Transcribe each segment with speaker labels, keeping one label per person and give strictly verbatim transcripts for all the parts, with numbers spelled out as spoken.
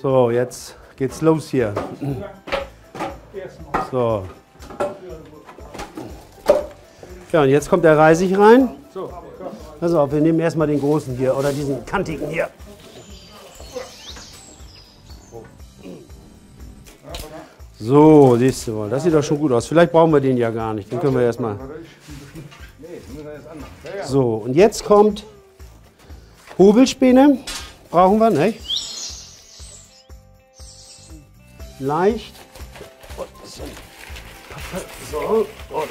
Speaker 1: So, jetzt geht's los hier. So. Ja, und jetzt kommt der Reisig rein. Pass auf, wir nehmen erstmal den großen hier oder diesen kantigen hier. So, siehst du mal, das sieht doch schon gut aus. Vielleicht brauchen wir den ja gar nicht. Den können wir erstmal. So, und jetzt kommt Hobelspäne. Brauchen wir, nicht? Leicht. So, und.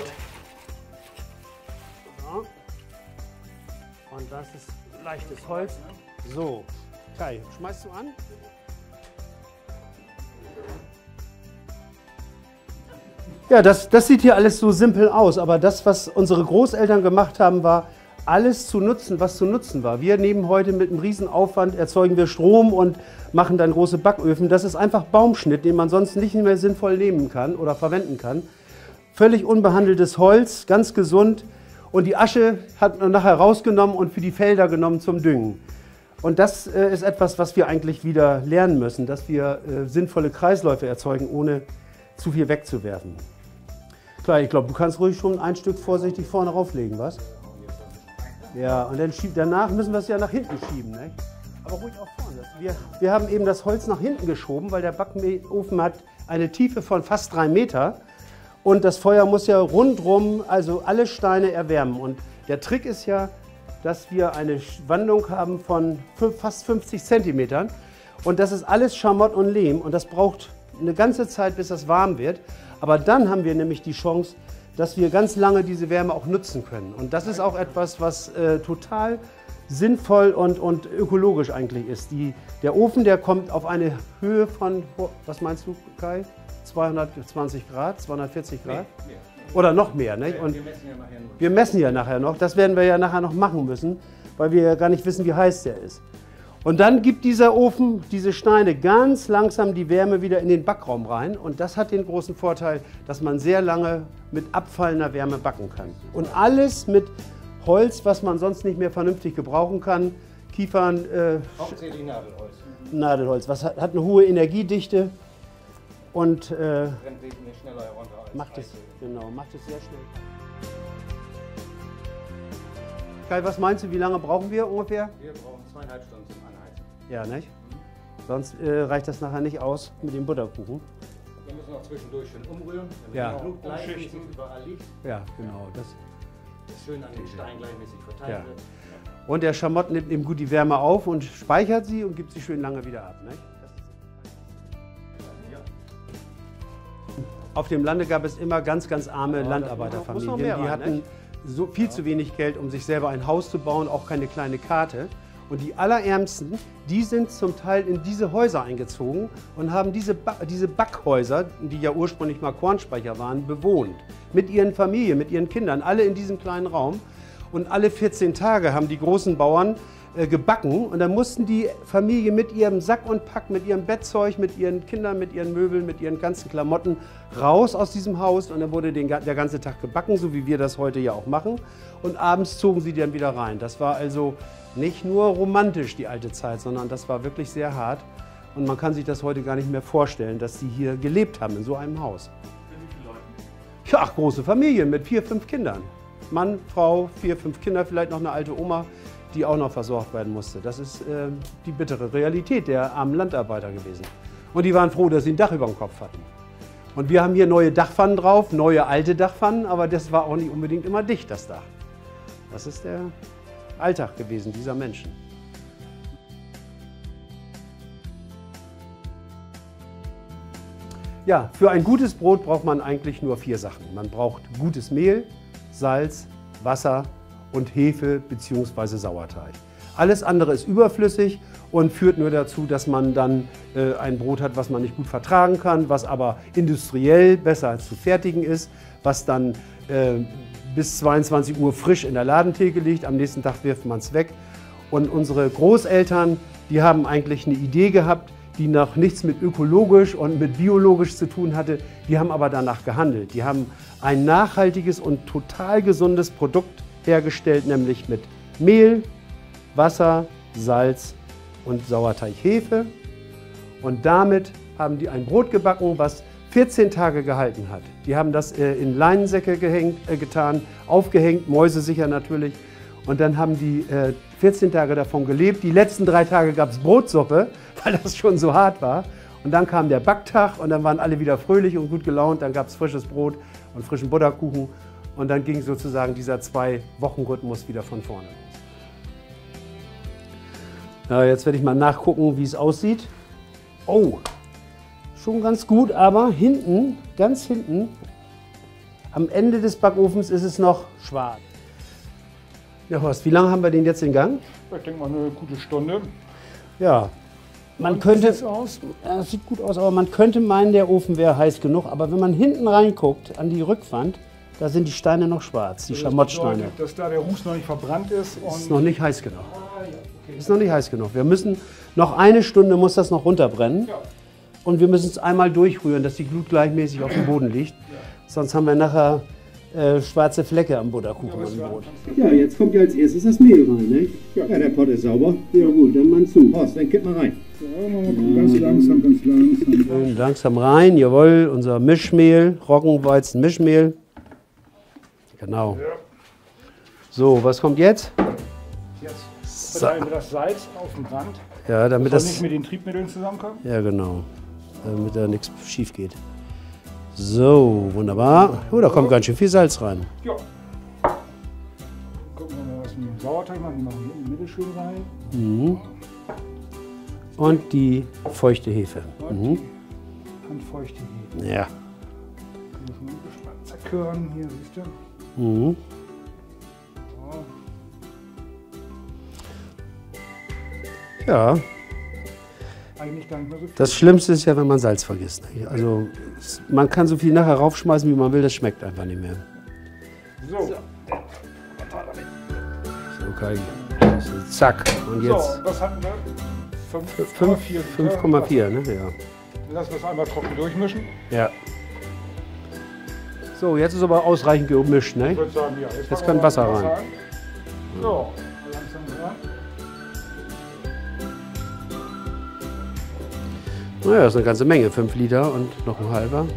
Speaker 1: Und das ist leichtes Holz. So, Kai, schmeißt du an? Ja, das, das sieht hier alles so simpel aus, aber das, was unsere Großeltern gemacht haben, war alles zu nutzen, was zu nutzen war. Wir nehmen heute mit einem Riesenaufwand, erzeugen wir Strom und machen dann große Backöfen. Das ist einfach Baumschnitt, den man sonst nicht mehr sinnvoll nehmen kann oder verwenden kann. Völlig unbehandeltes Holz, ganz gesund. Und die Asche hat man nachher rausgenommen und für die Felder genommen zum Düngen. Und das äh, ist etwas, was wir eigentlich wieder lernen müssen, dass wir äh, sinnvolle Kreisläufe erzeugen, ohne zu viel wegzuwerfen. Klar, ich glaube, du kannst ruhig schon ein Stück vorsichtig vorne rauflegen, was? Ja, und dann schieb, danach müssen wir es ja nach hinten schieben, ne? Aber ruhig auch vorne. Wir, wir haben eben das Holz nach hinten geschoben, weil der Backofen hat eine Tiefe von fast drei Meter. Und das Feuer muss ja rundrum, also alle Steine erwärmen. Und der Trick ist ja, dass wir eine Wandung haben von fast fünfzig Zentimetern. Und das ist alles Schamott und Lehm. Und das braucht eine ganze Zeit, bis das warm wird. Aber dann haben wir nämlich die Chance, dass wir ganz lange diese Wärme auch nutzen können. Und das ist auch etwas, was äh, total sinnvoll und, und ökologisch eigentlich ist. Die, der Ofen, der kommt auf eine Höhe von, was meinst du, Kai? zweihundertzwanzig Grad, zweihundertvierzig Grad? Mehr, mehr. Oder noch mehr. Nicht? Und wir messen ja nachher noch. Wir messen ja nachher noch. Das werden wir ja nachher noch machen müssen, weil wir ja gar nicht wissen, wie heiß der ist. Und dann gibt dieser Ofen, diese Steine, ganz langsam die Wärme wieder in den Backraum rein. Und das hat den großen Vorteil, dass man sehr lange mit abfallender Wärme backen kann. Und alles mit Holz, was man sonst nicht mehr vernünftig gebrauchen kann. Kiefern, äh,
Speaker 2: hauptsächlich Nadelholz.
Speaker 1: Nadelholz, was hat, hat eine hohe Energiedichte. Und äh,
Speaker 2: schneller herunter als
Speaker 1: macht es, genau, macht es sehr schnell. Kai, was meinst du, wie lange brauchen wir ungefähr?
Speaker 2: Wir brauchen zweieinhalb Stunden zum Anheizen.
Speaker 1: Ja, nicht? Mhm. Sonst äh, reicht das nachher nicht aus mit dem Butterkuchen.
Speaker 2: Wir müssen auch zwischendurch schön umrühren, damit
Speaker 1: ja.
Speaker 2: die Blut gleichmäßig überall liegt.
Speaker 1: Ja, genau. Das
Speaker 2: ist schön an den Stein gleichmäßig verteilt wird.
Speaker 1: Ja. Und der Schamott nimmt eben gut die Wärme auf und speichert sie und gibt sie schön lange wieder ab. Nicht? Auf dem Lande gab es immer ganz, ganz arme ja, Landarbeiterfamilien. Die rein, hatten nicht? so viel ja. zu wenig Geld, um sich selber ein Haus zu bauen, auch keine kleine Karte. Und die Allerärmsten, die sind zum Teil in diese Häuser eingezogen und haben diese, ba diese Backhäuser, die ja ursprünglich mal Kornspeicher waren, bewohnt. Mit ihren Familien, mit ihren Kindern, alle in diesem kleinen Raum. Und alle vierzehn Tage haben die großen Bauern äh, gebacken und dann mussten die Familie mit ihrem Sack und Pack, mit ihrem Bettzeug, mit ihren Kindern, mit ihren Möbeln, mit ihren ganzen Klamotten raus aus diesem Haus und dann wurde den, der ganze Tag gebacken, so wie wir das heute ja auch machen. Und abends zogen sie dann wieder rein. Das war also nicht nur romantisch, die alte Zeit, sondern das war wirklich sehr hart. Und man kann sich das heute gar nicht mehr vorstellen, dass sie hier gelebt haben, in so einem Haus.
Speaker 3: Mit wie vielen Leuten?
Speaker 1: Ja, große Familien mit vier, fünf Kindern. Mann, Frau, vier, fünf Kinder, vielleicht noch eine alte Oma, die auch noch versorgt werden musste. Das ist äh, die bittere Realität der armen Landarbeiter gewesen. Und die waren froh, dass sie ein Dach über dem Kopf hatten. Und wir haben hier neue Dachpfannen drauf, neue alte Dachpfannen, aber das war auch nicht unbedingt immer dicht, das Dach. Das ist der Alltag gewesen dieser Menschen. Ja, für ein gutes Brot braucht man eigentlich nur vier Sachen. Man braucht gutes Mehl, Salz, Wasser und Hefe bzw. Sauerteig. Alles andere ist überflüssig und führt nur dazu, dass man dann äh, ein Brot hat, was man nicht gut vertragen kann, was aber industriell besser zu fertigen ist, was dann äh, bis zweiundzwanzig Uhr frisch in der Ladentheke liegt, am nächsten Tag wirft man es weg. Und unsere Großeltern, die haben eigentlich eine Idee gehabt, die noch nichts mit ökologisch und mit biologisch zu tun hatte, die haben aber danach gehandelt. Die haben ein nachhaltiges und total gesundes Produkt hergestellt, nämlich mit Mehl, Wasser, Salz und Sauerteig, Hefe. Und damit haben die ein Brot gebacken, was vierzehn Tage gehalten hat. Die haben das äh, in Leinensäcke gehängt, äh, getan, aufgehängt, mäusesicher natürlich. Und dann haben die äh, vierzehn Tage davon gelebt. Die letzten drei Tage gab es Brotsuppe, weil das schon so hart war. Und dann kam der Backtag und dann waren alle wieder fröhlich und gut gelaunt. Dann gab es frisches Brot und frischen Butterkuchen. Und dann ging sozusagen dieser Zwei-Wochen-Rhythmus wieder von vorne los. Ja, jetzt werde ich mal nachgucken, wie es aussieht. Oh, schon ganz gut, aber hinten, ganz hinten, am Ende des Backofens ist es noch schwarz. Ja, Horst, wie lange haben wir den jetzt in Gang?
Speaker 3: Ich denke mal eine gute Stunde.
Speaker 1: Ja, man
Speaker 3: Und
Speaker 1: könnte,
Speaker 3: wie sieht's aus?
Speaker 1: ja, es sieht gut aus, aber man könnte meinen, der Ofen wäre heiß genug. Aber wenn man hinten reinguckt, an die Rückwand, da sind die Steine noch schwarz, die
Speaker 3: Das
Speaker 1: Schamottsteine.
Speaker 3: bedeutet, dass da der Ruß noch nicht verbrannt ist. Und
Speaker 1: Ist noch nicht heiß genug. Ist noch nicht heiß genug. Wir müssen, noch eine Stunde muss das noch runterbrennen.
Speaker 3: Ja.
Speaker 1: Und wir müssen es einmal durchrühren, dass die Glut gleichmäßig auf dem Boden liegt. Sonst haben wir nachher äh, schwarze Flecke am Butterkuchen und Brot. Ja, jetzt kommt ja als erstes das Mehl rein, ne? Ja, der Pott ist sauber. Ja gut, dann mal zu. Horst, dann kipp mal rein.
Speaker 3: Ja, ganz langsam, ganz langsam.
Speaker 1: Schön langsam rein, jawohl, unser Mischmehl, Roggenweizen-Mischmehl. Genau. So, was kommt jetzt?
Speaker 3: Jetzt verteilen wir das Salz auf den Rand,
Speaker 1: Ja, damit
Speaker 3: dass er
Speaker 1: das...
Speaker 3: nicht mit den Triebmitteln zusammenkommt.
Speaker 1: Ja, genau. Damit da nichts schief geht. So, wunderbar. Oh, da kommt ganz schön viel Salz rein.
Speaker 3: Ja. Gucken wir mal, was wir mit dem Sauerteig machen. Wir machen hier in die Mitte schön rein.
Speaker 1: Mhm. Und die feuchte Hefe.
Speaker 3: Und
Speaker 1: Mhm.
Speaker 3: handfeuchte Hefe.
Speaker 1: Ja.
Speaker 3: Die müssen wir zerkören. Hier, siehst du.
Speaker 1: Mhm.
Speaker 3: So.
Speaker 1: Ja,
Speaker 3: Eigentlich gar nicht mehr so viel.
Speaker 1: das Schlimmste ist ja, wenn man Salz vergisst. Also, es- man kann so viel nachher raufschmeißen, wie man will, das schmeckt einfach nicht mehr.
Speaker 3: So.
Speaker 1: So, Kai. So, zack. Und
Speaker 3: So,
Speaker 1: jetzt
Speaker 3: und was hatten wir? fünf Komma vier.
Speaker 1: fünf Komma vier, ne? Ja.
Speaker 3: Lassen wir es einmal trocken durchmischen.
Speaker 1: Ja. So, jetzt ist aber ausreichend gemischt, ne?
Speaker 3: Ich würde sagen, ja. Jetzt,
Speaker 1: Jetzt
Speaker 3: machen
Speaker 1: kann
Speaker 3: wir
Speaker 1: Wasser
Speaker 3: mal
Speaker 1: rein.
Speaker 3: rein. So, langsam ran.
Speaker 1: Naja, das ist eine ganze Menge. fünf Liter und noch ein halber.
Speaker 3: Eins.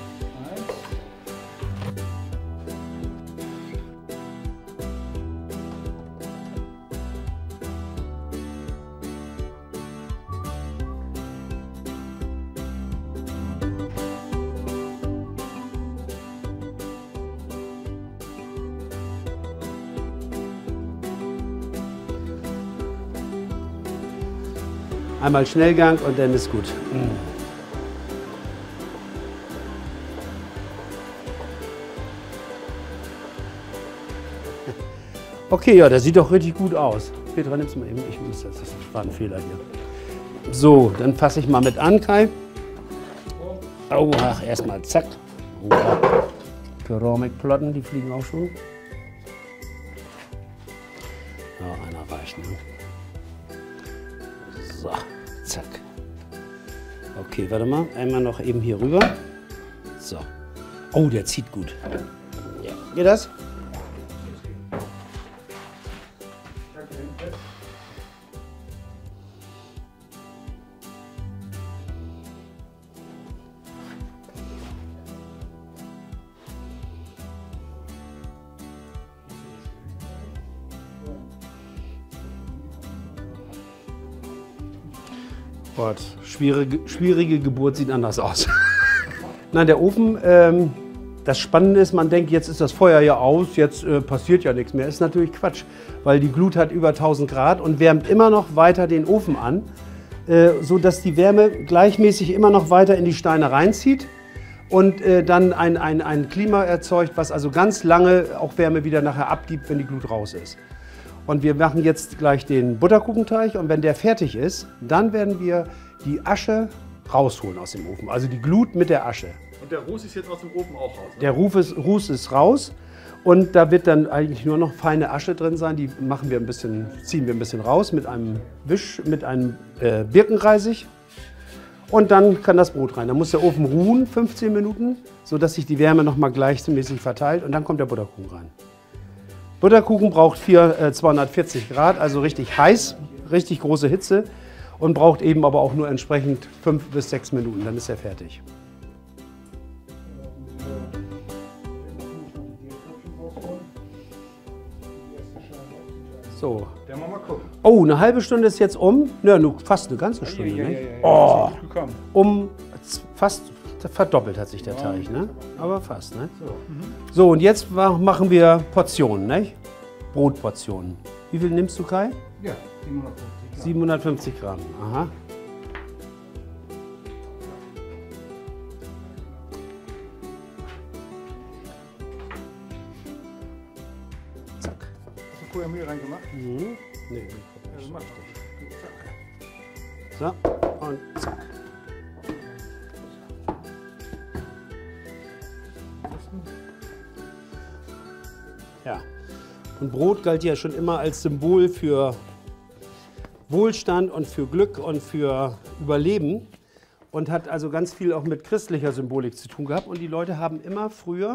Speaker 1: Einmal Schnellgang und dann ist gut. Mm. Okay, ja, das sieht doch richtig gut aus. Petra, nimm's mal eben. Ich muss das, das war ein Fehler hier. So, dann fasse ich mal mit an, Kai. Oh, ach, erstmal zack. Ja. Keramikplatten, die fliegen auch schon. Ja, einer reicht, ne? So, zack. Okay, warte mal. Einmal noch eben hier rüber. So. Oh, der zieht gut. Ja. Geht das? Gott, schwierige, schwierige Geburt sieht anders aus. Nein, der Ofen, ähm, das Spannende ist, man denkt, jetzt ist das Feuer ja aus, jetzt äh, passiert ja nichts mehr. Ist natürlich Quatsch, weil die Glut hat über tausend Grad und wärmt immer noch weiter den Ofen an, äh, sodass die Wärme gleichmäßig immer noch weiter in die Steine reinzieht und äh, dann ein, ein, ein Klima erzeugt, was also ganz lange auch Wärme wieder nachher abgibt, wenn die Glut raus ist. Und wir machen jetzt gleich den Butterkuchenteig und wenn der fertig ist, dann werden wir die Asche rausholen aus dem Ofen. Also die Glut mit der Asche.
Speaker 4: Und der Ruß ist jetzt aus dem Ofen auch raus. Ne?
Speaker 1: Der Ruß ist, Ruß ist raus und da wird dann eigentlich nur noch feine Asche drin sein. Die machen wir ein bisschen, ziehen wir ein bisschen raus mit einem Wisch, mit einem äh, Birkenreisig. Und dann kann das Brot rein. Dann muss der Ofen ruhen, fünfzehn Minuten, sodass sich die Wärme noch mal gleichmäßig verteilt und dann kommt der Butterkuchen rein. Butterkuchen braucht vier, äh, zweihundertvierzig Grad, also richtig heiß, richtig große Hitze. und braucht eben aber auch nur entsprechend fünf bis sechs Minuten, dann ist er fertig. So.
Speaker 3: Der mal gucken.
Speaker 1: Oh, eine halbe Stunde ist jetzt um. Ja, nur fast eine ganze Stunde,
Speaker 3: Ja, ja,
Speaker 1: ne?
Speaker 3: ja, ja,
Speaker 1: Oh,
Speaker 3: ist gut gekommen.
Speaker 1: um z- fast verdoppelt hat sich der Teig, ne? Aber fast, ne? So, und jetzt ma- machen wir Portionen, ne? Brotportionen. Wie viel nimmst du, Kai?
Speaker 3: Ja, siebenhundertfünfzig Gramm.
Speaker 1: siebenhundertfünfzig Gramm. Aha. Zack.
Speaker 3: Hast du vorher Mehl reingemacht?
Speaker 1: Mhm. Nee, nee,
Speaker 3: Ja, das macht
Speaker 1: so, und zack. Ja, und Brot galt ja schon immer als Symbol für Wohlstand und für Glück und für Überleben und hat also ganz viel auch mit christlicher Symbolik zu tun gehabt. Und die Leute haben immer früher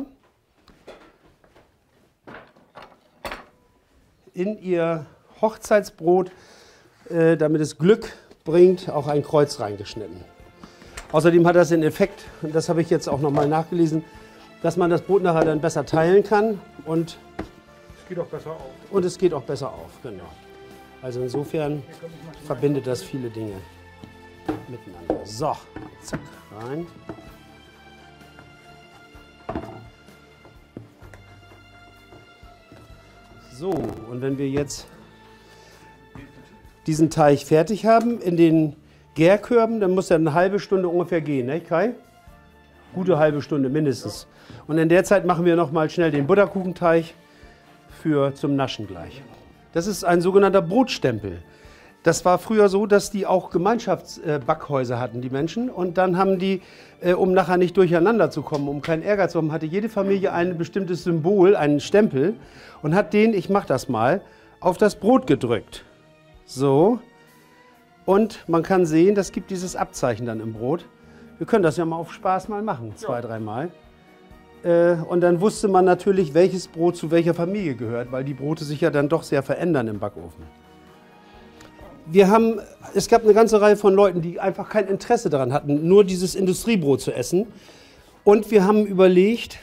Speaker 1: in ihr Hochzeitsbrot, äh, damit es Glück bringt, auch ein Kreuz reingeschnitten. Außerdem hat das den Effekt, und das habe ich jetzt auch nochmal nachgelesen, dass man das Brot nachher dann besser teilen kann und,
Speaker 3: Es geht auch besser auf.
Speaker 1: und es geht auch besser auf. Genau. Also insofern verbindet das viele Dinge miteinander. So, zack, rein. So, und wenn wir jetzt diesen Teig fertig haben in den Gärkörben, dann muss er eine halbe Stunde ungefähr gehen, ne Kai? Gute halbe Stunde mindestens. Und in der Zeit machen wir noch mal schnell den Butterkuchenteig für zum Naschen gleich. Das ist ein sogenannter Brotstempel. Das war früher so, dass die auch Gemeinschaftsbackhäuser hatten, die Menschen. Und dann haben die, äh, um nachher nicht durcheinander zu kommen, um keinen Ärger zu haben, hatte jede Familie ein bestimmtes Symbol, einen Stempel und hat den, ich mache das mal, auf das Brot gedrückt. So. Und man kann sehen, das gibt dieses Abzeichen dann im Brot. Wir können das ja mal auf Spaß mal machen, zwei, dreimal. Äh, und dann wusste man natürlich, welches Brot zu welcher Familie gehört, weil die Brote sich ja dann doch sehr verändern im Backofen. Wir haben, es gab eine ganze Reihe von Leuten, die einfach kein Interesse daran hatten, nur dieses Industriebrot zu essen. Und wir haben überlegt,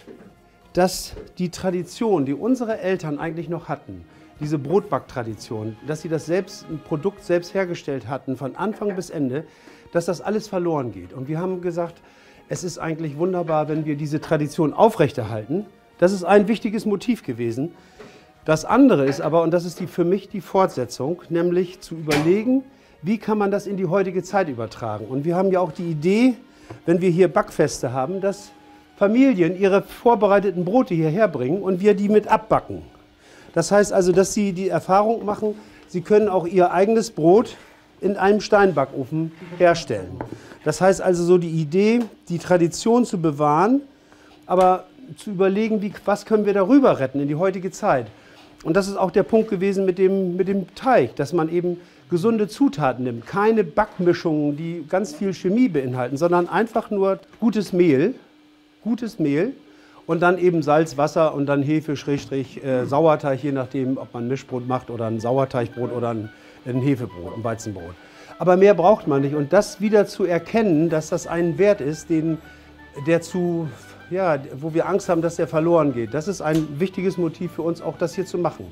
Speaker 1: dass die Tradition, die unsere Eltern eigentlich noch hatten, diese Brotbacktradition, dass sie das selbst, ein Produkt selbst hergestellt hatten, von Anfang bis Ende, dass das alles verloren geht. Und wir haben gesagt, es ist eigentlich wunderbar, wenn wir diese Tradition aufrechterhalten. Das ist ein wichtiges Motiv gewesen. Das andere ist aber, und das ist die, für mich die Fortsetzung, nämlich zu überlegen, wie kann man das in die heutige Zeit übertragen. Und wir haben ja auch die Idee, wenn wir hier Backfeste haben, dass Familien ihre vorbereiteten Brote hierher bringen und wir die mit abbacken. Das heißt also, dass sie die Erfahrung machen, sie können auch ihr eigenes Brot in einem Steinbackofen herstellen. Das heißt also so die Idee, die Tradition zu bewahren, aber zu überlegen, wie, was können wir darüber retten in die heutige Zeit. Und das ist auch der Punkt gewesen mit dem, mit dem Teig, dass man eben gesunde Zutaten nimmt. Keine Backmischungen, die ganz viel Chemie beinhalten, sondern einfach nur gutes Mehl, gutes Mehl und dann eben Salz, Wasser und dann Hefe, Schrägstrich, äh, Sauerteig, je nachdem, ob man ein Mischbrot macht oder ein Sauerteigbrot oder ein, ein Hefebrot, ein Weizenbrot. Aber mehr braucht man nicht. Und das wieder zu erkennen, dass das ein Wert ist, den, der zu, ja, wo wir Angst haben, dass der verloren geht. Das ist ein wichtiges Motiv für uns, auch das hier zu machen.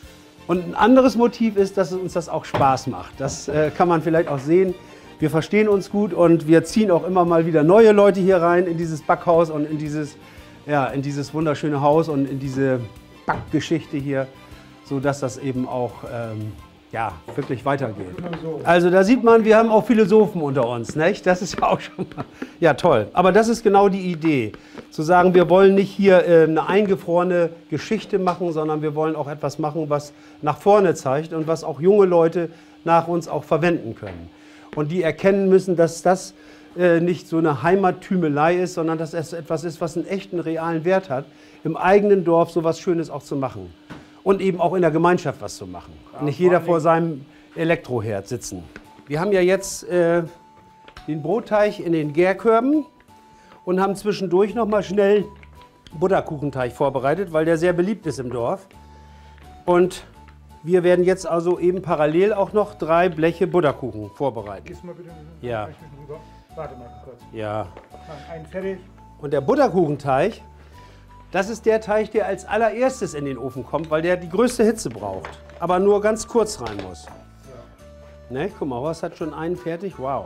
Speaker 1: Und ein anderes Motiv ist, dass es uns das auch Spaß macht. Das äh, kann man vielleicht auch sehen. Wir verstehen uns gut und wir ziehen auch immer mal wieder neue Leute hier rein in dieses Backhaus und in dieses, ja, in dieses wunderschöne Haus und in diese Backgeschichte hier, sodass das eben auch ähm, ja, wirklich weitergeht. Also da sieht man, wir haben auch Philosophen unter uns, nicht? Das ist ja auch schon mal, ja toll. Aber das ist genau die Idee, zu sagen, wir wollen nicht hier äh, eine eingefrorene Geschichte machen, sondern wir wollen auch etwas machen, was nach vorne zeigt und was auch junge Leute nach uns auch verwenden können. Und die erkennen müssen, dass das äh, nicht so eine Heimattümelei ist, sondern dass es etwas ist, was einen echten, realen Wert hat, im eigenen Dorf so was Schönes auch zu machen. Und eben auch in der Gemeinschaft was zu machen. Ja, nicht jeder vor seinem Elektroherd sitzen. Wir haben ja jetzt äh, den Brotteig in den Gärkörben und haben zwischendurch noch mal schnell Butterkuchenteig vorbereitet, weil der sehr beliebt ist im Dorf. Und Wir werden jetzt also eben parallel auch noch drei Bleche Butterkuchen vorbereiten.
Speaker 3: Gehst du mal bitte
Speaker 1: Ja.
Speaker 3: gleich mit rüber. Warte mal kurz.
Speaker 1: Ja.
Speaker 3: Dann einen fertig.
Speaker 1: Und der Butterkuchenteig, das ist der Teig, der als allererstes in den Ofen kommt, weil der die größte Hitze braucht. Aber nur ganz kurz rein muss. Ne, guck mal, Horst hat schon einen fertig. Wow.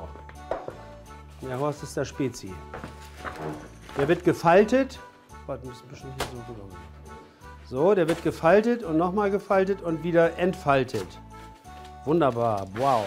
Speaker 1: Der Horst ist der Spezi. Der wird gefaltet. Warte, ein bisschen hier so rüber. So, der wird gefaltet und nochmal gefaltet und wieder entfaltet. Wunderbar. Wow.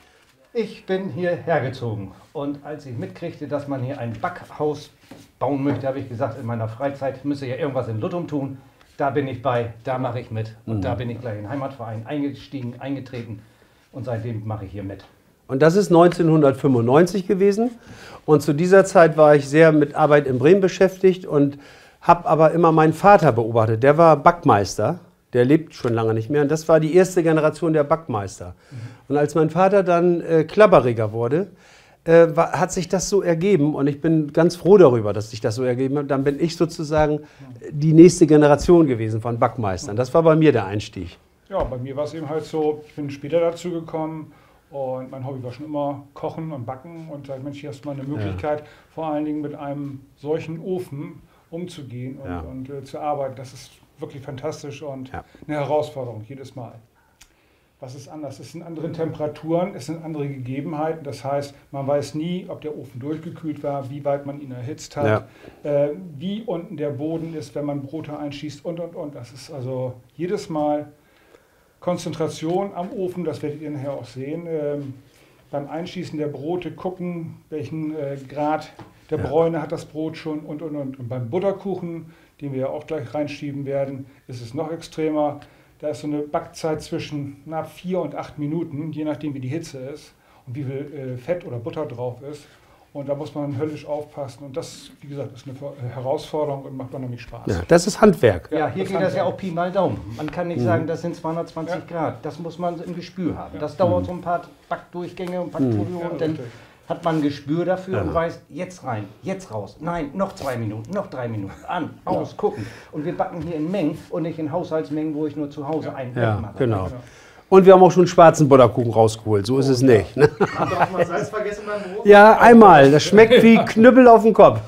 Speaker 2: Ich bin hier hergezogen und als ich mitkriegte, dass man hier ein Backhaus bauen möchte, habe ich gesagt, in meiner Freizeit müsse ja irgendwas in Luttum tun. Da bin ich bei, da mache ich mit. Und mhm. da bin ich gleich in den Heimatverein eingestiegen, eingetreten und seitdem mache ich hier mit.
Speaker 1: Und das ist neunzehnhundertfünfundneunzig gewesen. Und zu dieser Zeit war ich sehr mit Arbeit in Bremen beschäftigt und habe aber immer meinen Vater beobachtet. Der war Backmeister, der lebt schon lange nicht mehr. Und das war die erste Generation der Backmeister. Mhm. Und als mein Vater dann äh, Klapperiger wurde, äh, war, hat sich das so ergeben. Und ich bin ganz froh darüber, dass sich das so ergeben hat. Dann bin ich sozusagen die nächste Generation gewesen von Backmeistern. Das war bei mir der Einstieg.
Speaker 3: Ja, bei mir war es eben halt so, ich bin später dazu gekommen und mein Hobby war schon immer Kochen und Backen. Und da Mensch, hier hast du mal eine Möglichkeit, ja. vor allen Dingen mit einem solchen Ofen umzugehen und, ja. und äh, zu arbeiten. Das ist wirklich fantastisch und ja. eine Herausforderung jedes Mal. Was ist anders? Es sind andere Temperaturen, es sind andere Gegebenheiten. Das heißt, man weiß nie, ob der Ofen durchgekühlt war, wie weit man ihn erhitzt hat, ja. äh, wie unten der Boden ist, wenn man Brote einschießt und, und, und. Das ist also jedes Mal Konzentration am Ofen, das werdet ihr nachher auch sehen. Ähm, beim Einschießen der Brote gucken, welchen äh, Grad der ja. Bräune hat das Brot schon und, und, und. Und beim Butterkuchen, den wir ja auch gleich reinschieben werden, ist es noch extremer. Da ist so eine Backzeit zwischen na, vier und acht Minuten, je nachdem wie die Hitze ist und wie viel äh, Fett oder Butter drauf ist. Und da muss man höllisch aufpassen. Und das, wie gesagt, ist eine Herausforderung und macht unheimlich Spaß.
Speaker 1: Ja, das ist Handwerk.
Speaker 2: Ja, hier
Speaker 3: das
Speaker 2: geht das ja auch Pi mal Daumen. Man kann nicht mhm. sagen, das sind zweihundertzwanzig
Speaker 3: ja.
Speaker 2: Grad. Das muss man im Gespür haben.
Speaker 3: Ja.
Speaker 2: Das dauert
Speaker 1: mhm.
Speaker 2: so ein paar Backdurchgänge und Backprüfungen.
Speaker 3: Ja,
Speaker 2: und dann
Speaker 3: richtig.
Speaker 2: hat man ein Gespür dafür
Speaker 1: ja.
Speaker 2: und weiß, jetzt rein, jetzt raus. Nein, noch zwei Minuten, noch drei Minuten. An, aus, ja. gucken. Und wir backen hier in Mengen und nicht in Haushaltsmengen, wo ich nur zu Hause
Speaker 3: ja.
Speaker 2: einen
Speaker 1: ja,
Speaker 2: mache.
Speaker 1: Genau. Ja. Und wir haben auch schon schwarzen Butterkuchen rausgeholt, so ist
Speaker 3: oh,
Speaker 1: es nicht. Ne?
Speaker 4: Habt ihr auch mal Salz vergessen beim Brot?
Speaker 1: Ja, einmal. Das schmeckt wie Knüppel auf dem Kopf.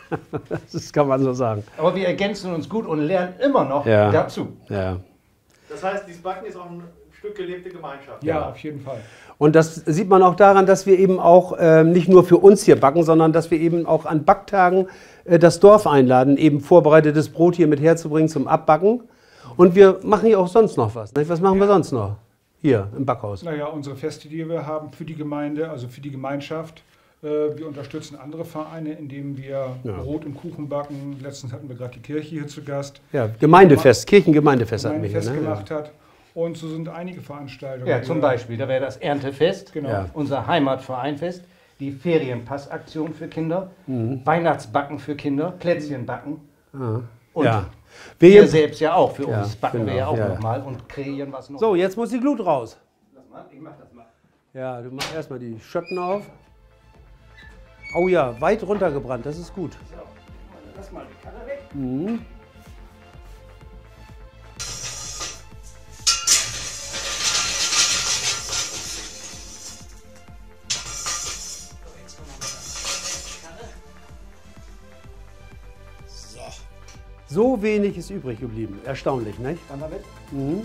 Speaker 1: Das kann man so sagen.
Speaker 2: Aber wir ergänzen uns gut und lernen immer noch
Speaker 1: ja.
Speaker 2: dazu.
Speaker 1: Ja.
Speaker 4: Das heißt, dieses Backen ist auch ein Stück gelebte Gemeinschaft.
Speaker 3: Ja, auf jeden Fall.
Speaker 1: Und das sieht man auch daran, dass wir eben auch äh, nicht nur für uns hier backen, sondern dass wir eben auch an Backtagen äh, das Dorf einladen, eben vorbereitetes Brot hier mit herzubringen zum Abbacken. Und wir machen hier auch sonst noch was. Nicht? Was machen wir sonst noch hier im Backhaus?
Speaker 3: Naja, unsere Feste, die wir haben für die Gemeinde, also für die Gemeinschaft. Äh, wir unterstützen andere Vereine, indem wir ja. Brot und Kuchen backen. Letztens hatten wir gerade die Kirche hier zu Gast.
Speaker 1: Ja, Gemeindefest, Kirchengemeindefest hatten wir hier.
Speaker 3: Fest
Speaker 1: Ne?
Speaker 3: gemacht
Speaker 1: Ja.
Speaker 3: hat. Und so sind einige Veranstaltungen.
Speaker 2: Ja, zum Beispiel, da wäre das Erntefest,
Speaker 3: Genau.
Speaker 1: Ja.
Speaker 2: unser Heimatvereinfest, die Ferienpassaktion für Kinder,
Speaker 1: Mhm.
Speaker 2: Weihnachtsbacken für Kinder, Plätzchenbacken.
Speaker 1: Ja.
Speaker 2: Und
Speaker 1: Ja.
Speaker 2: wir,
Speaker 1: Wir
Speaker 2: selbst ja auch, für
Speaker 1: Ja,
Speaker 2: uns backen
Speaker 1: genau,
Speaker 2: wir ja auch
Speaker 1: ja.
Speaker 2: nochmal und kreieren was noch.
Speaker 1: So, jetzt muss die Glut raus.
Speaker 2: Lass mal, ich mach das mal.
Speaker 1: Ja, du machst erstmal die Schotten auf. Oh ja, weit runtergebrannt, das ist gut.
Speaker 2: So, lass mal die Kanne weg.
Speaker 1: Mhm. So wenig ist übrig geblieben. Erstaunlich, nicht?
Speaker 2: Kann man mit?
Speaker 1: Mhm.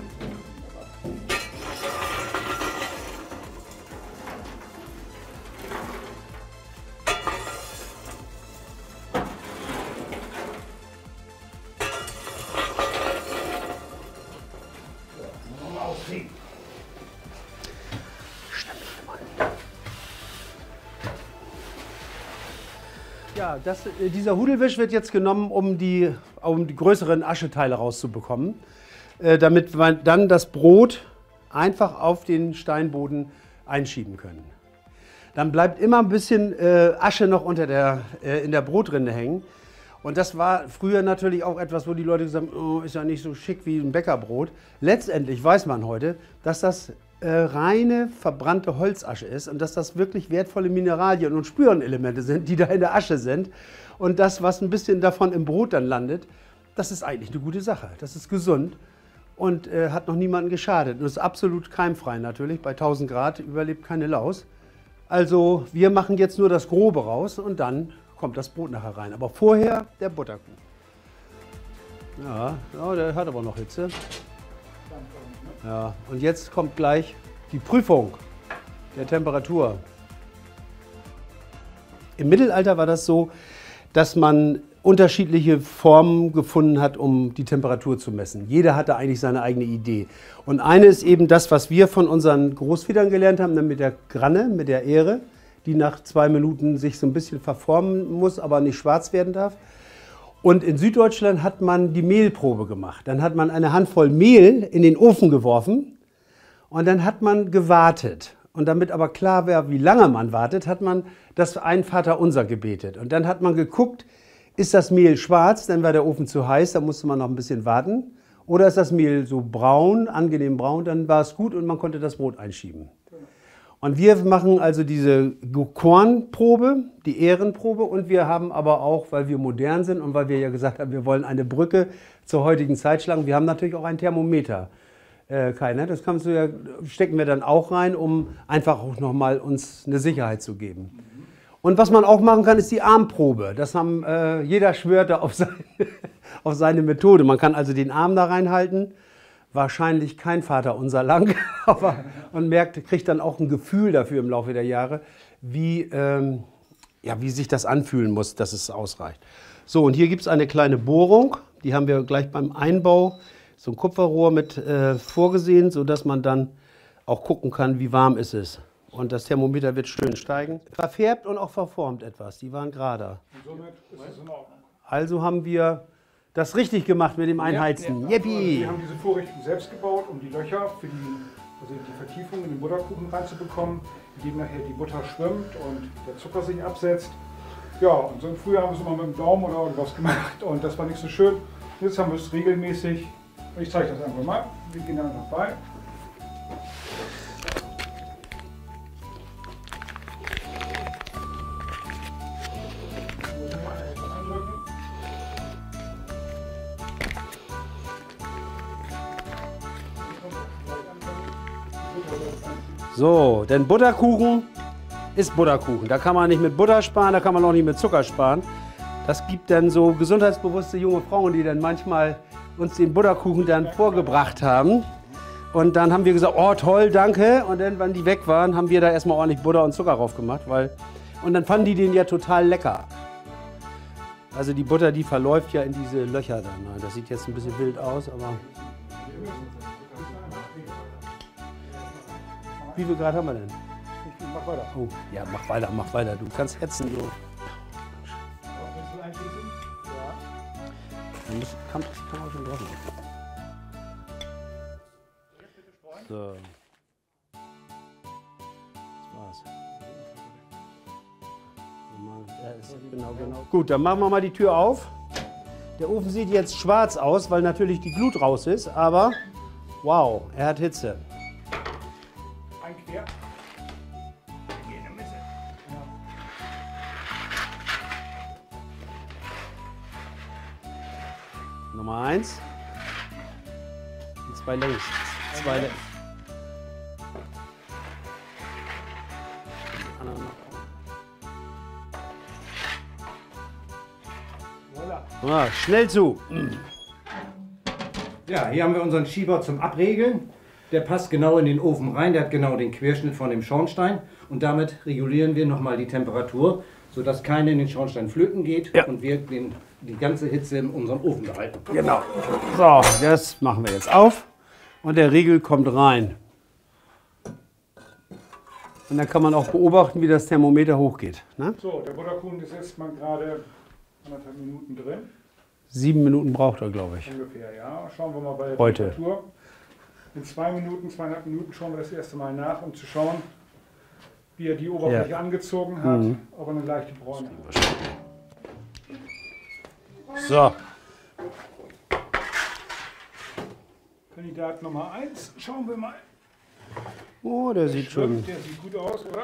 Speaker 1: Ja, das, äh, dieser Hudelwisch wird jetzt genommen, um die, um die größeren Ascheteile rauszubekommen, äh, damit wir dann das Brot einfach auf den Steinboden einschieben können. Dann bleibt immer ein bisschen äh, Asche noch unter der, äh, in der Brotrinde hängen. Und das war früher natürlich auch etwas, wo die Leute gesagt haben, oh, ist ja nicht so schick wie ein Bäckerbrot. Letztendlich weiß man heute, dass das äh, reine verbrannte Holzasche ist und dass das wirklich wertvolle Mineralien und Spurenelemente sind, die da in der Asche sind. Und das, was ein bisschen davon im Brot dann landet, das ist eigentlich eine gute Sache. Das ist gesund. und äh, hat noch niemanden geschadet. Und ist absolut keimfrei natürlich, bei tausend Grad überlebt keine Laus. Also wir machen jetzt nur das Grobe raus und dann kommt das Brot nachher rein. Aber vorher der Butterkuchen. Ja, ja, der hat aber noch Hitze. Ja, und jetzt kommt gleich die Prüfung der Temperatur. Im Mittelalter war das so, dass man unterschiedliche Formen gefunden hat, um die Temperatur zu messen. Jeder hatte eigentlich seine eigene Idee. Und eine ist eben das, was wir von unseren Großvätern gelernt haben, mit der Granne, mit der Ähre, die nach zwei Minuten sich so ein bisschen verformen muss, aber nicht schwarz werden darf. Und in Süddeutschland hat man die Mehlprobe gemacht. Dann hat man eine Handvoll Mehl in den Ofen geworfen und dann hat man gewartet. Und damit aber klar wäre, wie lange man wartet, hat man das ein Vaterunser gebetet. Und dann hat man geguckt, ist das Mehl schwarz, dann war der Ofen zu heiß, da musste man noch ein bisschen warten. Oder ist das Mehl so braun, angenehm braun, dann war es gut und man konnte das Brot einschieben. Und wir machen also diese Kornprobe, die Ährenprobe, und wir haben aber auch, weil wir modern sind und weil wir ja gesagt haben, wir wollen eine Brücke zur heutigen Zeit schlagen, wir haben natürlich auch ein Thermometer. Äh, Kai, ne? Das kannst du ja, stecken wir dann auch rein, um einfach auch nochmal uns eine Sicherheit zu geben. Und was man auch machen kann, ist die Armprobe. Das haben, äh, jeder schwört da auf seine, auf seine Methode. Man kann also den Arm da reinhalten. Wahrscheinlich kein Vaterunser lang, aber man merkt, kriegt dann auch ein Gefühl dafür im Laufe der Jahre, wie, ähm, ja, wie sich das anfühlen muss, dass es ausreicht. So, und hier gibt es eine kleine Bohrung, die haben wir gleich beim Einbau, so ein Kupferrohr mit äh, vorgesehen, sodass man dann auch gucken kann, wie warm ist es. Und das Thermometer wird schön steigen. Verfärbt und auch verformt etwas, die waren gerader.
Speaker 3: Und somit ist es in Ordnung.
Speaker 1: Also haben wir das richtig gemacht mit dem Einheizen.
Speaker 3: Ja, ja.
Speaker 1: Yippie!
Speaker 3: Also wir haben diese Vorrichtung selbst gebaut, um die Löcher für die, also die Vertiefung in den Butterkuchen reinzubekommen, in dem nachher die Butter schwimmt und der Zucker sich absetzt. Ja, und so früher haben wir es immer mit dem Daumen oder irgendwas gemacht und das war nicht so schön. Jetzt haben wir es regelmäßig. Ich zeige das einfach mal. Wir gehen da einfach bei.
Speaker 1: So, denn Butterkuchen ist Butterkuchen. Da kann man nicht mit Butter sparen, da kann man auch nicht mit Zucker sparen. Das gibt dann so gesundheitsbewusste junge Frauen, die dann manchmal uns den Butterkuchen dann vorgebracht haben. Und dann haben wir gesagt, oh toll, danke. Und dann, wenn die weg waren, haben wir da erstmal ordentlich Butter und Zucker drauf gemacht. Weil, und dann fanden die den ja total lecker. Also die Butter, die verläuft ja in diese Löcher dann. Das sieht jetzt ein bisschen wild aus, aber... Wie viel Grad haben wir denn?
Speaker 3: Ich mach weiter.
Speaker 1: Oh, ja, mach weiter, mach weiter. Du kannst hetzen so.
Speaker 3: Willst du einschließen? Ja.
Speaker 1: Dann muss, kann, kann auch schon drauf. So. Das war's. Ja, ist genau, genau. Gut, dann machen wir mal die Tür auf. Der Ofen sieht jetzt schwarz aus, weil natürlich die Glut raus ist, aber wow, er hat Hitze.
Speaker 3: Ein quer.
Speaker 1: Nummer eins. Und zwei längs. Zwei längs. Ah, schnell zu.
Speaker 2: Ja, hier haben wir unseren Schieber zum Abregeln. Der passt genau in den Ofen rein, der hat genau den Querschnitt von dem Schornstein. Und damit regulieren wir nochmal die Temperatur, sodass keine in den Schornstein flöten geht, ja, und wir den, die ganze Hitze in unserem Ofen behalten.
Speaker 1: Genau. So, das machen wir jetzt auf und der Riegel kommt rein. Und dann kann man auch beobachten, wie das Thermometer hochgeht. Ne?
Speaker 3: So, der Butterkuchen ist jetzt mal gerade anderthalb Minuten drin.
Speaker 1: Sieben Minuten braucht er, glaube ich.
Speaker 3: Ungefähr, ja. Schauen wir mal bei der
Speaker 1: Heute.
Speaker 3: Temperatur. In zwei Minuten, zweieinhalb Minuten schauen wir das erste Mal nach, um zu schauen, wie er die Oberfläche
Speaker 1: Ja.
Speaker 3: angezogen hat,
Speaker 1: Mhm.
Speaker 3: ob er eine leichte Bräune hat.
Speaker 1: So.
Speaker 3: Kandidat Nummer eins, schauen wir mal.
Speaker 1: Oh, der sieht schon.
Speaker 3: Der sieht gut aus, oder?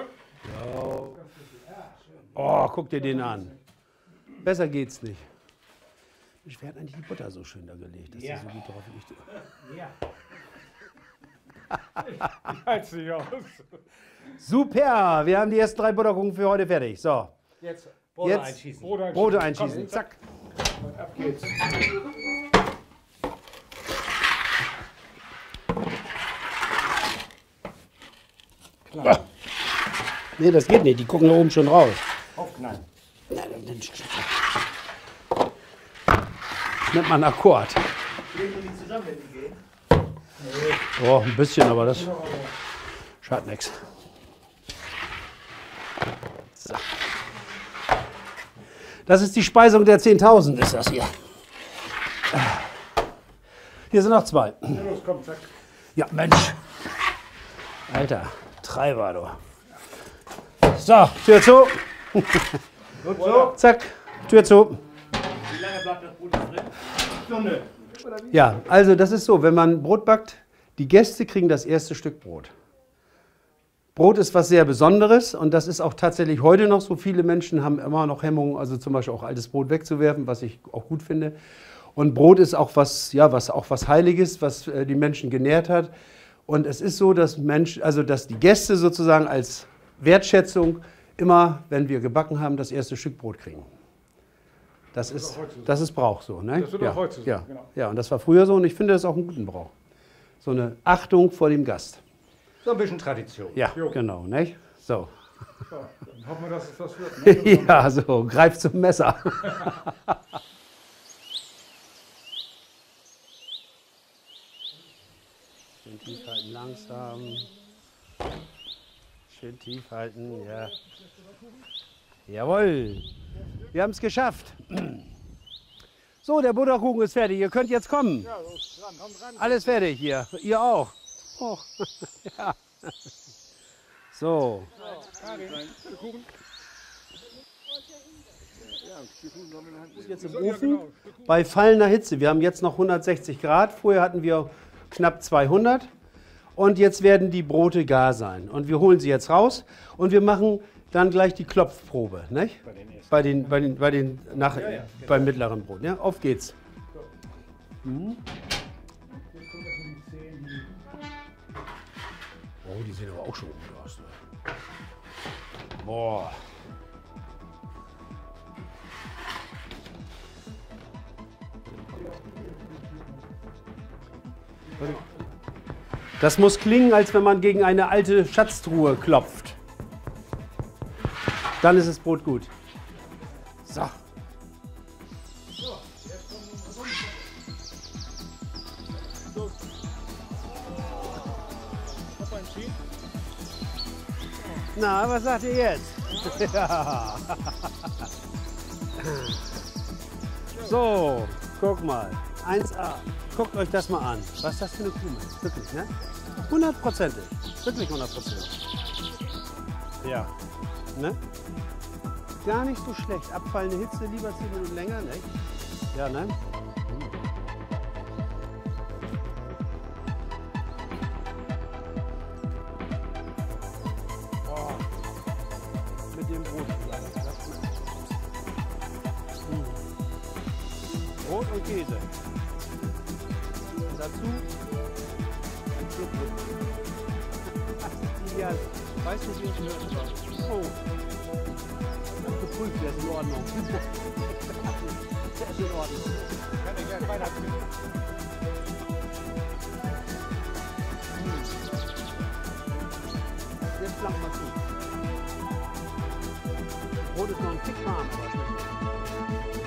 Speaker 1: Oh, guck dir den an. Besser geht's nicht. Wer hat eigentlich die Butter so schön da gelegt, dass
Speaker 2: Ja.
Speaker 1: die so gut drauf liegt?
Speaker 2: Ja.
Speaker 3: Halt sich aus.
Speaker 1: Super, wir haben die ersten drei Butterkuchen für heute fertig. So,
Speaker 2: Jetzt Brote
Speaker 1: Jetzt-
Speaker 2: einschießen.
Speaker 3: Brote
Speaker 1: Brote
Speaker 3: einschießen.
Speaker 1: einschießen, zack.
Speaker 3: Komm, ab geht's.
Speaker 2: Klar.
Speaker 1: Nee, das geht nicht, die gucken da oben schon raus.
Speaker 2: Aufknallen.
Speaker 1: Nein, dann nimmt man einen Akkord.
Speaker 4: Legen die zusammen, wenn die gehen.
Speaker 1: Oh, ein bisschen, aber das schadet nichts. So. Das ist die Speisung der zehntausend, ist das hier. Hier sind noch zwei.
Speaker 3: Ja, los, komm, zack.
Speaker 1: Ja, Mensch. Alter, Treiber, du. So, Tür zu.
Speaker 2: Gut so.
Speaker 1: Zack, Tür zu.
Speaker 4: Wie lange bleibt das Brot drin?
Speaker 2: Stunde.
Speaker 1: Ja, also das ist so, wenn man Brot backt, die Gäste kriegen das erste Stück Brot. Brot ist was sehr Besonderes und das ist auch tatsächlich heute noch so. Viele Menschen haben immer noch Hemmungen, also zum Beispiel auch altes Brot wegzuwerfen, was ich auch gut finde. Und Brot ist auch was, ja, was, auch was Heiliges, was äh, die Menschen genährt hat. Und es ist so, dass, Mensch, also dass die Gäste sozusagen als Wertschätzung immer, wenn wir gebacken haben, das erste Stück Brot kriegen. Das,
Speaker 3: ist
Speaker 1: ist,
Speaker 3: auch heute so.
Speaker 1: das ist Brauch so. Ne?
Speaker 3: Das wird
Speaker 1: ja,
Speaker 3: auch heute so,
Speaker 1: ja,
Speaker 3: genau.
Speaker 1: ja, und das war früher so und ich finde das auch einen guten Brauch. So eine Achtung vor dem Gast.
Speaker 2: So ein bisschen Tradition.
Speaker 1: Ja,
Speaker 3: Jo.
Speaker 1: genau. Nicht? So.
Speaker 3: So, dann hoffen wir, dass es das wird. Ne?
Speaker 1: Ja, so, greif zum Messer. Schön tief halten, langsam. Schön tief halten, ja. Jawohl, wir haben es geschafft. So, der Butterkuchen ist fertig, ihr könnt jetzt kommen.
Speaker 3: Ja, los, ran, kommt ran.
Speaker 1: Alles fertig hier, ihr auch. Oh. Ja. So,
Speaker 3: Karin, der Kuchen.
Speaker 1: jetzt im
Speaker 3: Ja,
Speaker 1: Ofen
Speaker 3: genau.
Speaker 1: bei fallender Hitze. Wir haben jetzt noch hundertsechzig Grad, vorher hatten wir knapp zweihundert und jetzt werden die Brote gar sein. Und wir holen sie jetzt raus und wir machen dann gleich die Klopfprobe, nicht?
Speaker 2: Bei den ersten.
Speaker 1: Bei den, bei den, bei den nach,
Speaker 2: Ja, ja,
Speaker 1: beim mittleren Brot. Ja? Auf geht's. Mhm. Oh, die sehen aber auch schon gut aus. Ne? Boah. Das muss klingen, als wenn man gegen eine alte Schatztruhe klopft. Dann ist das Brot gut. So. Na, was sagt ihr jetzt? Ja. So, guck mal. eins a. Guckt euch das mal an. Was ist das für eine Kuh? Wirklich, ne? Hundertprozentig. Wirklich hundertprozentig. Ja. Ne? Gar nicht so schlecht. Abfallende Hitze, lieber zehn Minuten länger, ne? Ja, ne? Oh. Mit dem Brot. Mm. Brot und Käse. Und dazu ein Stück Brot. Ja, weiß nicht, wie ich höre. Oh. Ich hab geprüft, der ist in Ordnung. Der ist in Ordnung.
Speaker 3: Kann ich gleich weiterziehen.
Speaker 1: Jetzt flanken wir zu. Das Brot ist noch ein Tick warm, aber schmeckt.